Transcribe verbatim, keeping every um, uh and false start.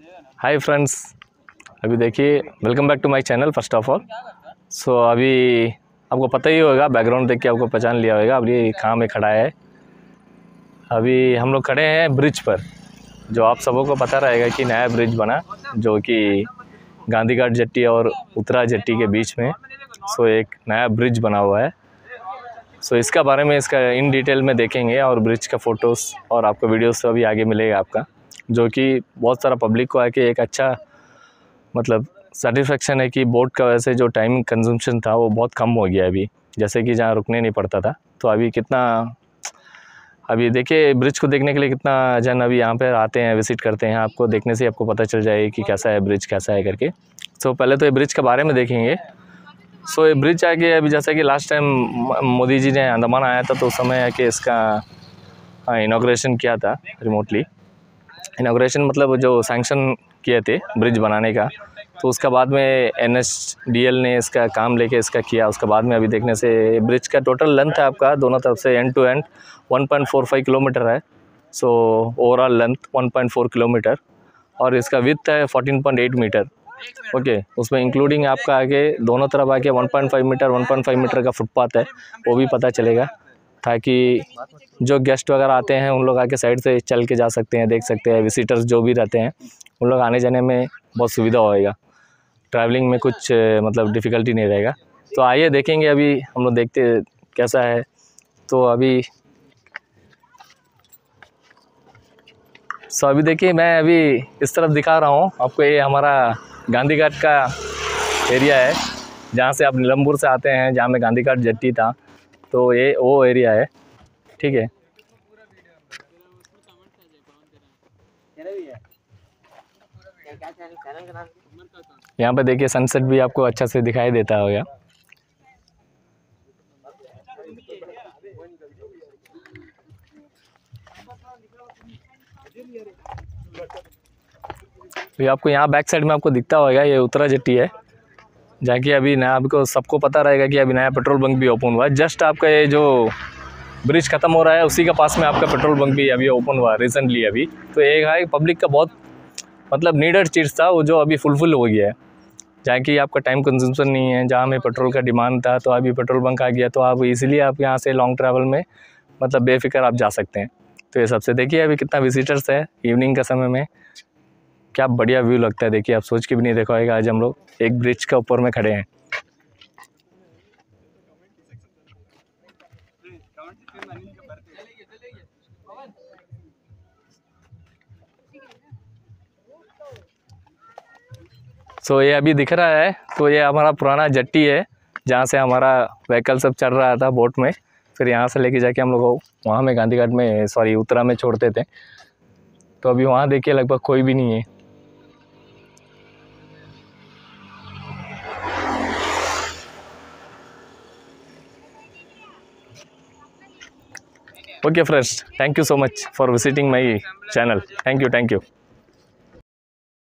हाय friends, अभी देखिए, welcome back to my channel first of all. So अभी आपको पता ही होगा, बैकग्राउंड देख के आपको पहचान लिया होगा अभी कहाँ में खड़ा है। अभी हम लोग खड़े हैं ब्रिज पर, जो आप सबों को पता रहेगा कि नया ब्रिज बना, जो कि गांधी घाट जेट्टी और उत्तरा जेट्टी के बीच में। सो एक नया ब्रिज बना हुआ है। सो इसका बारे में इसका इन डिटेल में देखेंगे और ब्रिज का फ़ोटोज़ और आपको वीडियोस तो अभी आगे मिलेगा आपका, जो कि बहुत सारा पब्लिक को आके एक अच्छा मतलब सेटिस्फेक्शन है कि बोट का वैसे जो टाइमिंग कंजम्पशन था वो बहुत कम हो गया है अभी, जैसे कि जहाँ रुकने नहीं पड़ता था। तो अभी कितना, अभी देखिए ब्रिज को देखने के लिए कितना जन अभी यहाँ पे आते हैं, विज़िट करते हैं। आपको देखने से आपको पता चल जाएगा कि कैसा है ब्रिज, कैसा है करके। सो पहले तो ये ब्रिज के बारे में देखेंगे। सो ये ब्रिज आके अभी जैसा कि लास्ट टाइम मोदी जी ने अंडमान आया था तो उस समय आके इसका इनॉग्रेशन किया था रिमोटली। इनॉग्रेशन मतलब जो सैंक्शन किए थे ब्रिज बनाने का, तो उसका बाद में एन एच डी एल ने इसका काम लेके इसका किया। उसके बाद में अभी देखने से ब्रिज का टोटल लेंथ है आपका दोनों तरफ से end to end one point four five kilometre है। So overall length one point four kilometre और इसका विड्थ है fourteen point eight metre. Okay, उसमें इंक्लूडिंग आपका आगे दोनों तरफ आके one point five metre one point five metre का फुटपाथ है, वो भी पता चलेगा, ताकि जो गेस्ट वगैरह आते हैं उन लोग आके साइड से चल के जा सकते हैं, देख सकते हैं। विजिटर्स जो भी रहते हैं उन लोग आने जाने में बहुत सुविधा होएगा, ट्रैवलिंग में कुछ मतलब डिफ़िकल्टी नहीं रहेगा। तो आइए देखेंगे, अभी हम लोग देखते कैसा है। तो अभी सो अभी देखिए, मैं अभी इस तरफ दिखा रहा हूँ आपको। ये हमारा गांधी घाट का एरिया है, जहाँ से आप नीलमपुर से आते हैं, जहाँ में गांधी घाट जेट्टी था, तो ये वो एरिया है। ठीक है, यहाँ पे देखिए सनसेट भी आपको अच्छा से दिखाई देता होगा। ये आपको यहाँ बैक साइड में आपको दिखता होगा, ये उत्तरा जेट्टी है, जहाँ की अभी नया, आपको सबको पता रहेगा कि अभी नया पेट्रोल बंक भी ओपन हुआ है। जस्ट आपका ये जो ब्रिज खत्म हो रहा है उसी के पास में आपका पेट्रोल बंक भी अभी ओपन हुआ रिसेंटली अभी। तो एक है पब्लिक का बहुत मतलब नीडेड चीज़ था वो, जो अभी फुलफिल हो गया है। जहाँ कि आपका टाइम कंजम्पशन नहीं है, जहाँ में पेट्रोल का डिमांड था तो अभी पेट्रोल बंक आ गया, तो आप इसीलिए आप यहाँ से लॉन्ग ट्रैवल में मतलब बेफिक्र आप जा सकते हैं। तो ये सबसे देखिए अभी कितना विजिटर्स है इवनिंग का समय में, क्या बढ़िया व्यू लगता है। देखिए आप सोच के भी नहीं देखा होगा, आज हम लोग एक ब्रिज के ऊपर में खड़े हैं। सो so, ये अभी दिख रहा है, तो ये हमारा पुराना जेट्टी है, जहाँ से हमारा व्हीकल सब चल रहा था बोट में। फिर यहाँ से लेके जाके हम लोग वहाँ में गांधी घाट में सॉरी उत्तरा में छोड़ते थे। तो अभी वहाँ देखिए लगभग कोई भी नहीं है। Okay friends, thank you so much for visiting my channel. Thank you thank you.